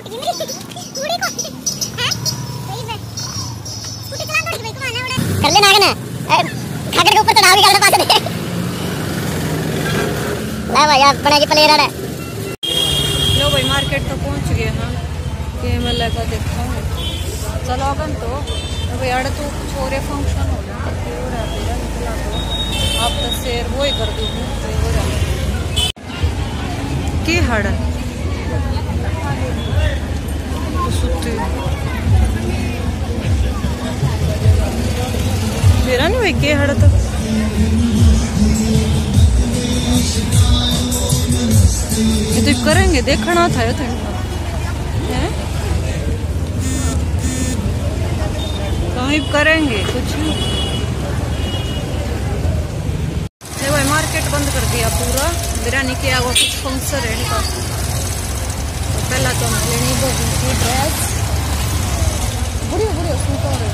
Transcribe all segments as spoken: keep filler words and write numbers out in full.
कर लेना आगे ना खाकर के ऊपर चढ़ा भी कर पास दे ला भाई आप बड़ा की प्लेयर है। लो भाई मार्केट तो पहुंच गए हैं कि मैं लगा देखता हूँ चलो अपन तो भाई अड़े तो कुछ और फंक्शन हो रहा है निकला तो आप तो शेर वो ही कर दूँ की हड़ मेरा नहीं भाई के हड़ तो ये तो करेंगे देखना था ये तो कहीं करेंगे कुछ नहीं। भाई मार्केट बंद कर दिया पूरा बिरयानी किया हुआ कुछ फंक्शन है इनका तो पहला तो हम लेनी बगी की ड्रेस बुढ़िया बुढ़िया सूट हो रहे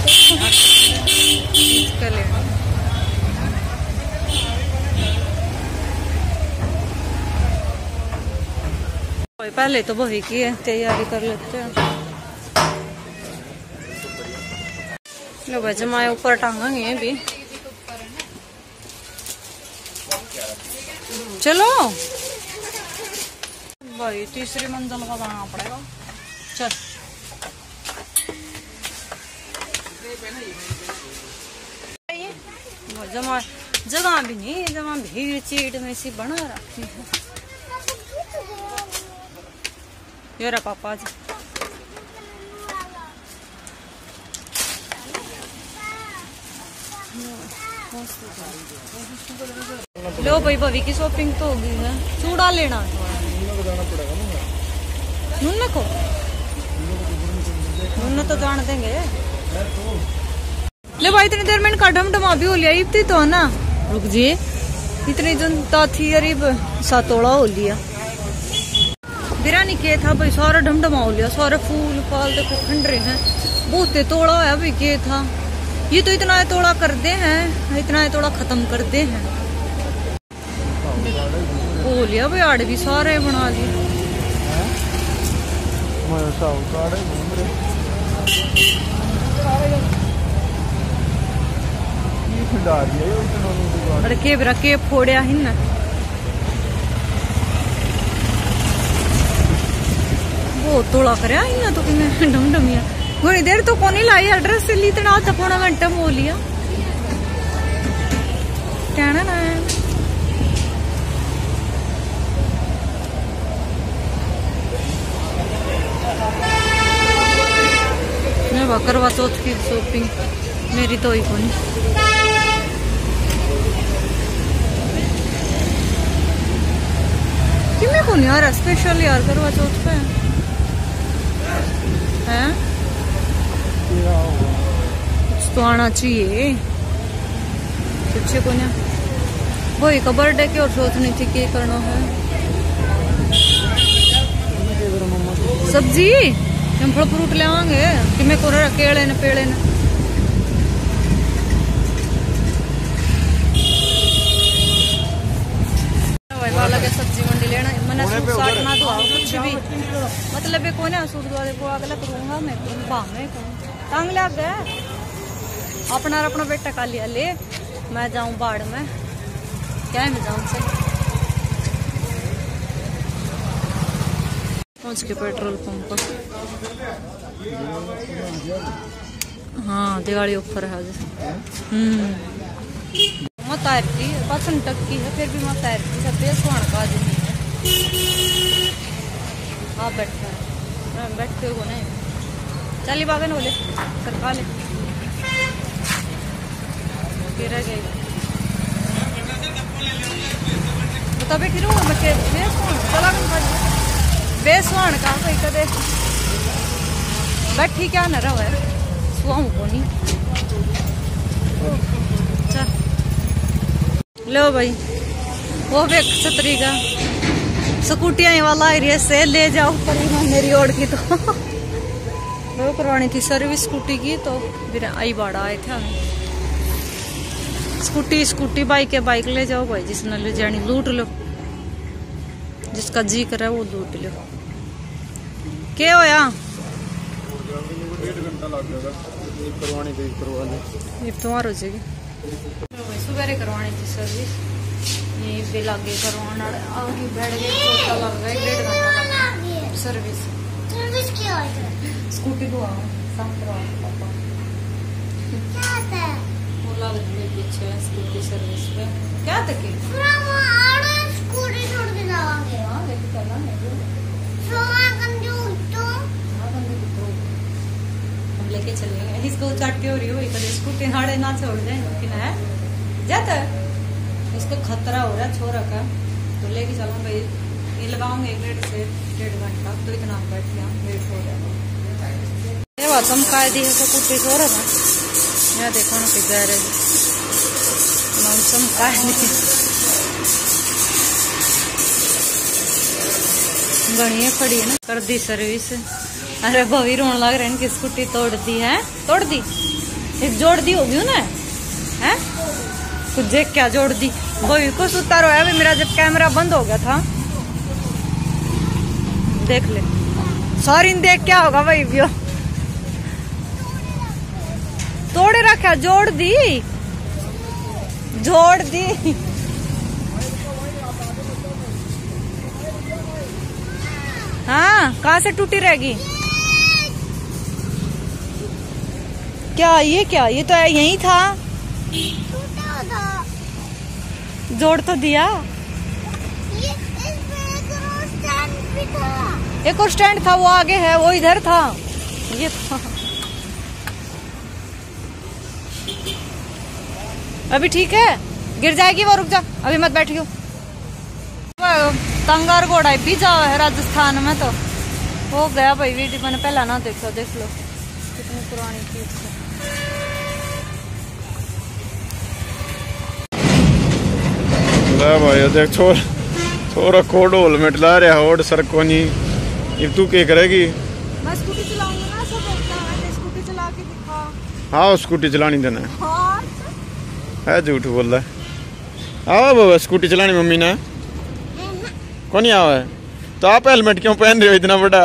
पहले तो वही की है तैयारी कर लेते हैं। लो भाई जमाए ऊपर टांगेंगे भी चलो भाई तीसरी मंजिल का जाना पड़ेगा चल जमा जगह भी नहीं जमा भीड़ चीड़ में सी बना रखी है ये रहा पापा जी लो भाई भवी की शॉपिंग तो होगी है चूड़ा लेना नून को नून तो जान देंगे ले भाई इतनी देर में इनका डमडमा भी हो लिया इतनी तो ना रुक जी इतनी जनता थी अरीब सातोड़ा हो लिया बिरयानी के था भाई सारा ढमढमा हो लिया सारे फूल फाल देखो खंडरे हैं बहुत तोड़ा होया भाई के था ये तो इतना तोड़ा कर दे हैं इतना तोड़ा खत्म कर दे हैं हो लिया भाई आड़ भी सारे बना लिए के बिरा के फोड़िया ही ना बहुत तोड़ा करया इना तो किने ढमढमिया घणी देर तो कोनी लाई एड्रेस से ली इतना आधा पौना घंटा हो लिया कहना ना मैं करवा चौथ की शॉपिंग मेरी तो ही कोनी किमें कोनी यार स्पेशल यार करवा चौथ पे हैं कुछ तो आना चाहिए अच्छे को ना वही का बर्थडे की और सोचनी थी क्या करना है सब्जी हम फल फ्रूट ले आएंगे कि मैं को केले न पेड़े न वाला के सब्जी मंडी लेना मैंने सूट साट ना दो कुछ भी मतलब है कोई ना सूट वाले को अगला करूंगा मैं भावे को टांग लग गया अपना अपना बेटा का लिया ले मैं जाऊं बाढ़ में क्या है मैं जाऊं से पहुंच के पेट्रोल पंप पर हाँ दिवाली ऑफर है हम्म मत आरती पसंद तक की है फिर भी मत आरती सब सोन का आदमी है आप बैठा है बैठते हो नहीं चलिए बागन बोले सरका ले रह गई तभी फिर बच्चे चला बेसवान का कोई कदे बैठी क्या न रहा है सुहाऊ को नहीं चल लो भाई वो भी छतरी का स्कूटियां वाला एरिया से ले जाओ पर मेरी ओर की तो वो करवानी थी सर्विस स्कूटी की तो फिर आई बाड़ा आए थे हमें स्कूटी स्कूटी बाइक है बाइक ले जाओ भाई जिसने ले जानी लूट लो जिसका जी करे वो लूट लो क्या होया तुम्हारा हो जाएगी सुबह करवानी थी सर्विस यहीं पे लागे करवाना आगे बैठ गए छोटा लग गया डेढ़ घंटा लगा सर्विस सर्विस क्या है स्कूटी को आओ साफ करवा पापा क्या है वो लग गई पीछे स्कूटी सर्विस पे क्या तक पूरा वो आड़े स्कूटी छोड़ के जाओगे हां लेके चलना है सोना कंजू तो हां कंजू तो हम लेके चलेंगे इसको चटके हो रही हो कभी स्कूटी हाड़े ना छोड़ जाए कि ना है जाता इसको खतरा हो रहा है छोरा का तो लेके चलो भाई ये लगाऊंगे एक डेढ़ से डेढ़ घंटा तो इतना बैठ गया वेट हो रहा है ये बात हम काय दी है तो कुछ हो रहा है मैं देखो ना कि जा रहे मौसम काय नहीं बढ़िया खड़ी है ना कर दी सर्विस अरे भवी रोन लग रहे हैं कि स्कूटी तोड़ दी है तोड़ दी एक जोड़ दी होगी ना है कुछ देख क्या जोड़ दी भवी को सुता रोया भी मेरा जब कैमरा बंद हो गया था देख ले सॉरी देख क्या होगा भाई भी तोड़े रखा जोड़ दी जोड़ दी हाँ कहाँ से टूटी रहेगी क्या ये क्या ये तो यही था जोड़ तो दिया ये इसमें एक और स्टैंड भी था एक और स्टैंड था वो आगे है वो इधर था ये था अभी ठीक है गिर जाएगी वो रुक जा अभी मत बैठियो तंगार घोड़ा भी जाओ है राजस्थान में तो हो गया भाई वीडियो मैंने पहला ना देखा देख लो कितनी पुरानी चीज है भाई देख छोर छोरा कोड होल में ला रहा होड़ सर को नहीं अब तू क्या करेगी मैं स्कूटी चलाऊंगी ना सब बोलता है स्कूटी चला के दिखा हाँ स्कूटी चलानी देना हाँ है झूठ बोल रहा है आओ बाबा स्कूटी चलानी मम्मी ने कौन नहीं आवा है तो आप हेलमेट क्यों पहन रहे हो इतना बड़ा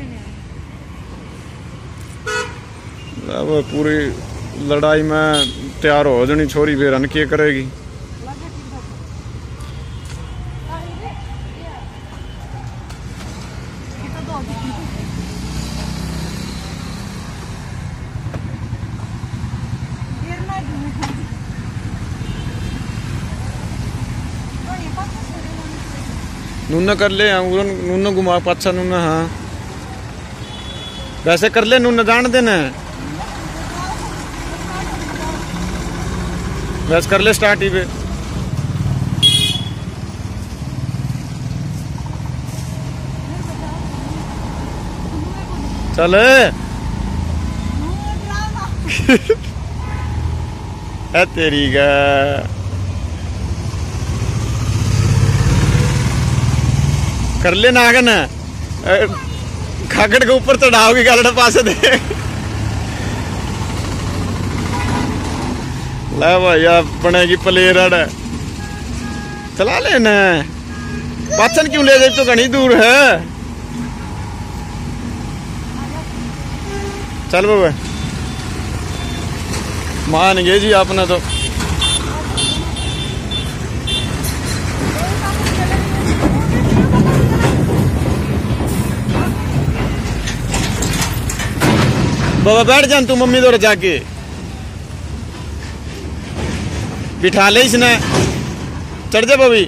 अब पूरी लड़ाई में तैयार हो जानी छोरी फिर अन क्या करेगी नूना कर ले नूना घुमा पाछा नूना हाँ वैसे कर ले नूना जान देना वैसे कर ले स्टार्ट ही पे चल है तेरी का कर ले नागन खाकड़ के ऊपर चढ़ाओगी गालड़ा पास दे ला भाई बनेगी प्लेयर चला लेना पाचन क्यों ले जाए तो घनी दूर है चल बाबा मान गए जी आपने तो बाबा बैठ जा तू मम्मी दौर जाके बिठा ले इसने चढ़ जा बबी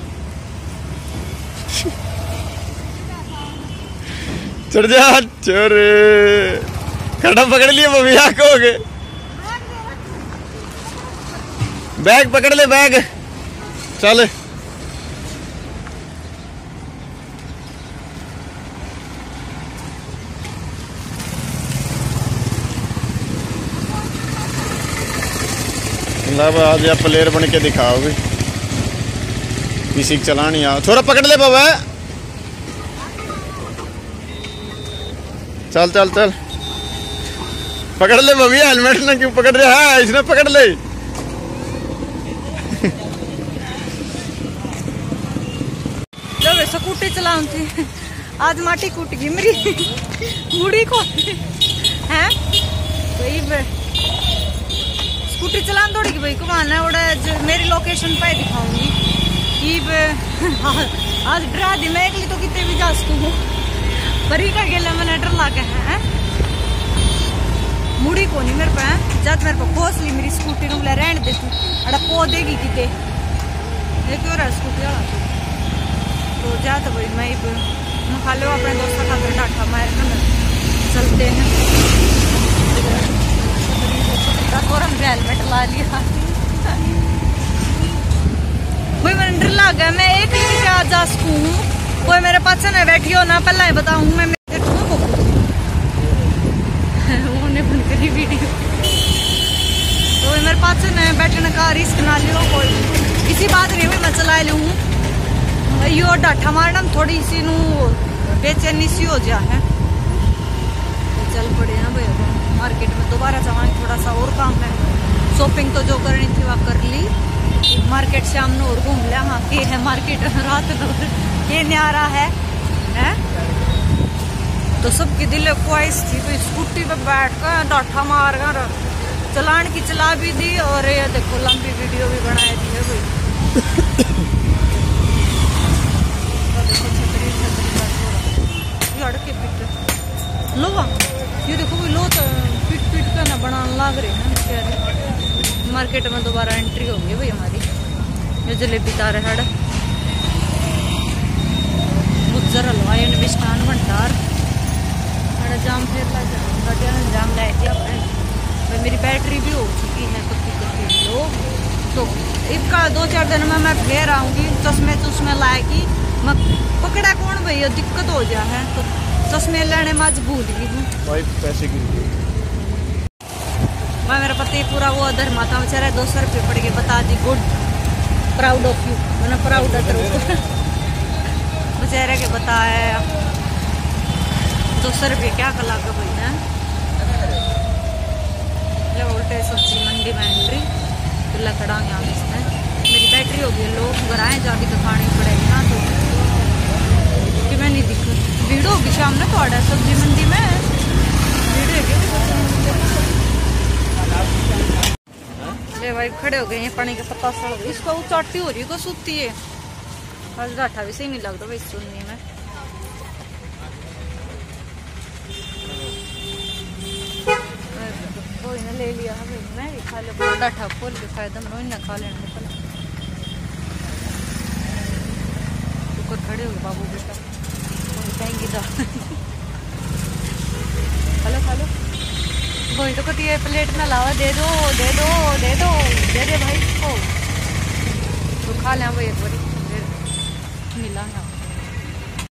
चढ़ जा चोर खड़ा पकड़ लिया बबी आके हो गए बैग पकड़ ले बैग चल आज या प्लेयर बन के दिखाओ भी किसी चलानी आओ छोरा पकड़ ले बाबा चल चल चल पकड़ ले बबी हेलमेट ना क्यों पकड़ रहा है इसने पकड़ ले जब स्कूटी चलाऊं थी आज माटी कूट गई मेरी मुड़ी को है भाई। स्कूटी चलान दौड़ी भाई घुमाना है मेरी लोकेशन पे दिखाऊंगी कि आज डरा दी मैं एकली तो कितने भी जा सकूँ परी का गेला मैंने डर लाके है मुड़ी को नहीं मेरे पे जब मेरे को खोस ली मेरी स्कूटी नु रहने दे तू अड़ा पो देगी किते ये क्यों रहा स्कूटी वाला तो जा तो भाई मैं मैं खा लो अपने दोस्तों का डाठा मार ना चलते हैं और हम हेलमेट ला लिया भाई मैंने डर लग गया मैं एक ही जा जा सकूँ कोई मेरे पास ना बैठी हो ना पहला ही बताऊँ मैं मेरे उन्हें बन करी वीडियो तो मेरे पास ना बैठने का रिस्क ना लियो कोई इसी बात नहीं हुई मैं चला लूँ यो डाठा मारना थोड़ी सी नू बेचैनी सी हो जा है तो चल पड़े ना भाई मार्केट में दोबारा जाएंगे थोड़ा सा और काम है शॉपिंग तो जो करनी थी वह कर ली मार्केट शाम ने और घूम लिया हाँ ये है मार्केट रात ये न्यारा है, है? तो सबकी दिल ख्वाहिश थी तो स्कूटी पे बैठ कर डाठा मार कर चलान की चला भी दी और ये देखो लंबी वीडियो भी बना दी है भाई लड़के पिट लो ये देखो भाई लो तो पिट पिट कर ना बनाने लग रहे हैं बेचारे मार्केट में दोबारा एंट्री हो गई भाई हमारी ये जलेबी तार है गुजर हलवा मिष्ठान भंडार जाम फिर जाम लाए थे अपने मेरी बैटरी भी हो चुकी है कभी कभी लो तो इसका दो चार दिन में मैं फिर आऊँगी चश्मे चश्मे लाएगी मैं पकड़ा कौन भैया दिक्कत हो जा है तो चश्मे लेने में आज भूल गई हूँ पैसे की मैं मेरा पति पूरा वो अदर माता बेचारा दो सौ रुपये पड़ गए बता दी गुड प्राउड ऑफ यू मैंने प्राउड अदर बेचारे के बताया दो सौ रुपये क्या कला का भाई है ये उल्टे सब्जी मंडी में एंट्री तो लकड़ांगे हम इसमें मेरी बैटरी हो गई लोग घर आए जाके दिखानी पड़ेगी ना तो कि मैं नहीं दिख भीड़ होगी शाम ने थोड़ा सब्जी मंडी में ले भाई खड़े हो गए हैं पानी के पत्ता सड़ गई इसका वो चाटी हो रही है को सूती है आज डाठा भी सही नहीं लगता भाई सुनने में कोई ना ले लिया भाई मैं भी खा ले डाठा खोल के फायदा मैं ना खा लेने ऊपर खड़े हो गए बाबू बेटा कहेंगे तो हेलो हेलो वही तो कहती है प्लेट में लावा दे दो दे दो दे दो दे दे भाई को तो खा लें भाई एक बार मिला ना